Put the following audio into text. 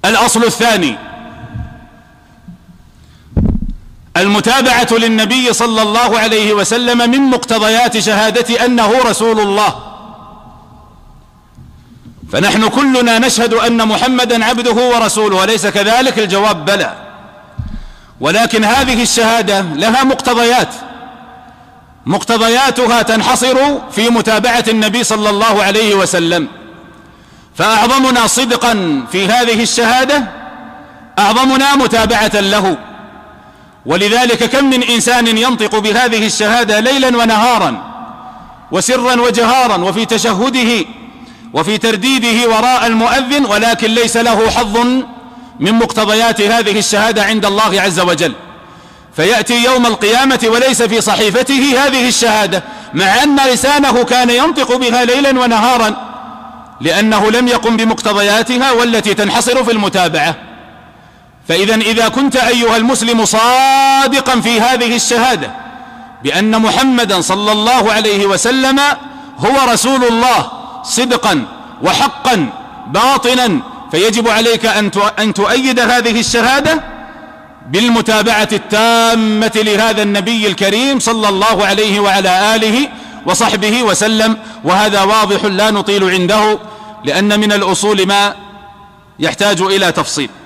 الأصل الثاني: المتابعة للنبي صلى الله عليه وسلم من مقتضيات شهادة أنه رسول الله. فنحن كلنا نشهد أن محمدا عبده ورسوله، أليس كذلك؟ الجواب بلى. ولكن هذه الشهادة لها مقتضيات، مقتضياتها تنحصر في متابعة النبي صلى الله عليه وسلم. فأعظمنا صدقا في هذه الشهادة أعظمنا متابعة له. ولذلك كم من إنسان ينطق بهذه الشهادة ليلا ونهارا وسرا وجهارا وفي تشهده وفي ترديده وراء المؤذن، ولكن ليس له حظ من مقتضيات هذه الشهادة عند الله عز وجل. فيأتي يوم القيامة وليس في صحيفته هذه الشهادة، مع أن لسانه كان ينطق بها ليلا ونهارا، لأنه لم يقم بمقتضياتها والتي تنحصر في المتابعة. إذا كنت أيها المسلم صادقا في هذه الشهادة بأن محمدا صلى الله عليه وسلم هو رسول الله صدقا وحقا باطنا، فيجب عليك أن تؤيد هذه الشهادة بالمتابعة التامة لهذا النبي الكريم صلى الله عليه وعلى آله وصحبه وسلم. وهذا واضح لا نطيل عنده، لأن من الأصول ما يحتاج إلى تفصيل.